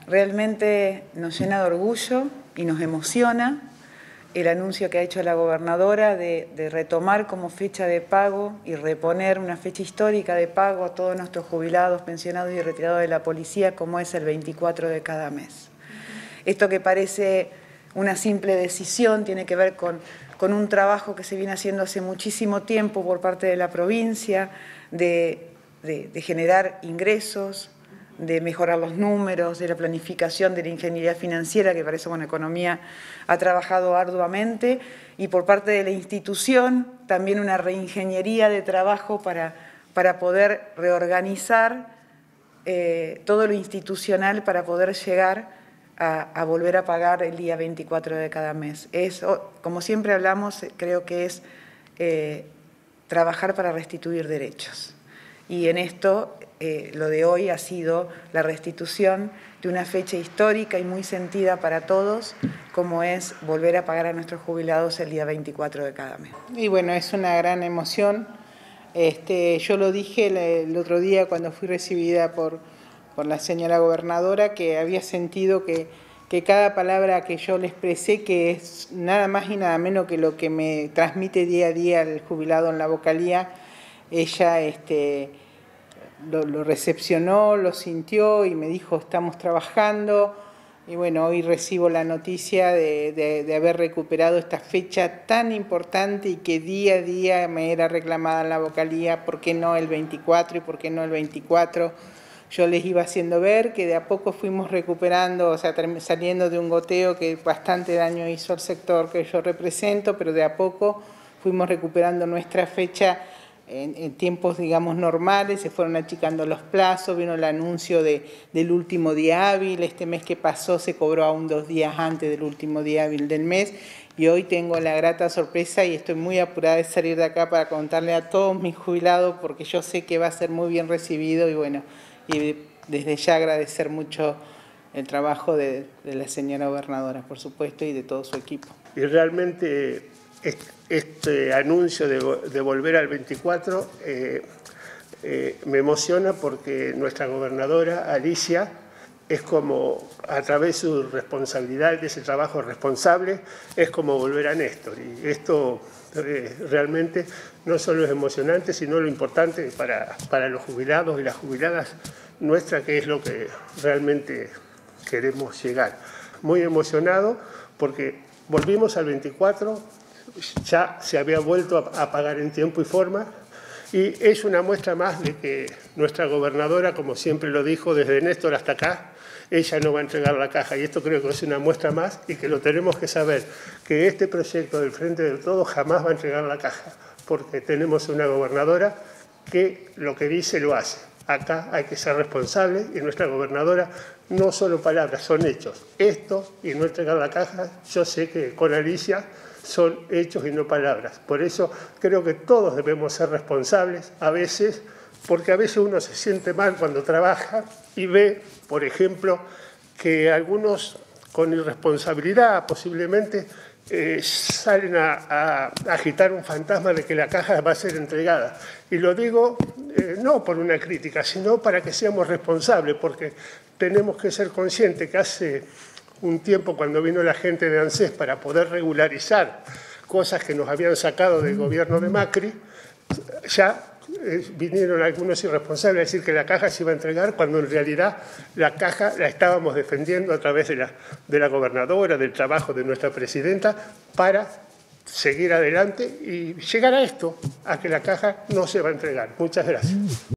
Realmente nos llena de orgullo y nos emociona el anuncio que ha hecho la gobernadora de retomar como fecha de pago y reponer una fecha histórica de pago a todos nuestros jubilados, pensionados y retirados de la policía, como es el 24 de cada mes. Esto que parece una simple decisión tiene que ver con un trabajo que se viene haciendo hace muchísimo tiempo por parte de la provincia, de generar ingresos, de mejorar los números, de la planificación, de la ingeniería financiera, que para eso Economía ha trabajado arduamente, y por parte de la institución también una reingeniería de trabajo para poder reorganizar todo lo institucional para poder llegar a volver a pagar el día 24 de cada mes. Eso, como siempre hablamos, creo que es trabajar para restituir derechos. Y en esto, lo de hoy ha sido la restitución de una fecha histórica y muy sentida para todos, como es volver a pagar a nuestros jubilados el día 24 de cada mes. Y bueno, es una gran emoción. Yo lo dije el otro día cuando fui recibida por la señora gobernadora, que había sentido que cada palabra que yo le expresé, que es nada más y nada menos que lo que me transmite día a día el jubilado en la vocalía, ella lo recepcionó, lo sintió y me dijo, estamos trabajando. Y bueno, hoy recibo la noticia de haber recuperado esta fecha tan importante y que día a día me era reclamada en la vocalía, ¿por qué no el 24 y por qué no el 24? Yo les iba haciendo ver que de a poco fuimos recuperando, o sea, saliendo de un goteo que bastante daño hizo al sector que yo represento, pero de a poco fuimos recuperando nuestra fecha en tiempos, digamos, normales, se fueron achicando los plazos, vino el anuncio del último día hábil, este mes que pasó se cobró aún 2 días antes del último día hábil del mes, y hoy tengo la grata sorpresa y estoy muy apurada de salir de acá para contarle a todos mis jubilados, porque yo sé que va a ser muy bien recibido, y bueno, y desde ya agradecer mucho el trabajo de la señora gobernadora, por supuesto, y de todo su equipo. Y realmente este anuncio de volver al 24 me emociona porque nuestra gobernadora, Alicia, es como, a través de su responsabilidad, de ese trabajo responsable, es como volver a Néstor. Y esto realmente no solo es emocionante, sino lo importante para los jubilados y las jubiladas nuestras, que es lo que realmente queremos llegar. Muy emocionado porque volvimos al 24, ya se había vuelto a pagar en tiempo y forma, y es una muestra más de que nuestra gobernadora, como siempre lo dijo, desde Néstor hasta acá, ella no va a entregar la caja, y esto creo que es una muestra más y que lo tenemos que saber, que este proyecto del Frente de Todos jamás va a entregar la caja, porque tenemos una gobernadora que lo que dice lo hace. Acá hay que ser responsable y nuestra gobernadora no solo palabras, son hechos. Esto y no entregar la caja, yo sé que con Alicia son hechos y no palabras. Por eso creo que todos debemos ser responsables a veces, porque a veces uno se siente mal cuando trabaja y ve, por ejemplo, que algunos con irresponsabilidad posiblemente salen a agitar un fantasma de que la caja va a ser entregada. Y lo digo no por una crítica, sino para que seamos responsables, porque tenemos que ser conscientes que hace un tiempo, cuando vino la gente de ANSES para poder regularizar cosas que nos habían sacado del gobierno de Macri, ya vinieron algunos irresponsables a decir que la caja se iba a entregar, cuando en realidad la caja la estábamos defendiendo a través de la gobernadora, del trabajo de nuestra presidenta, para seguir adelante y llegar a esto, a que la caja no se va a entregar. Muchas gracias.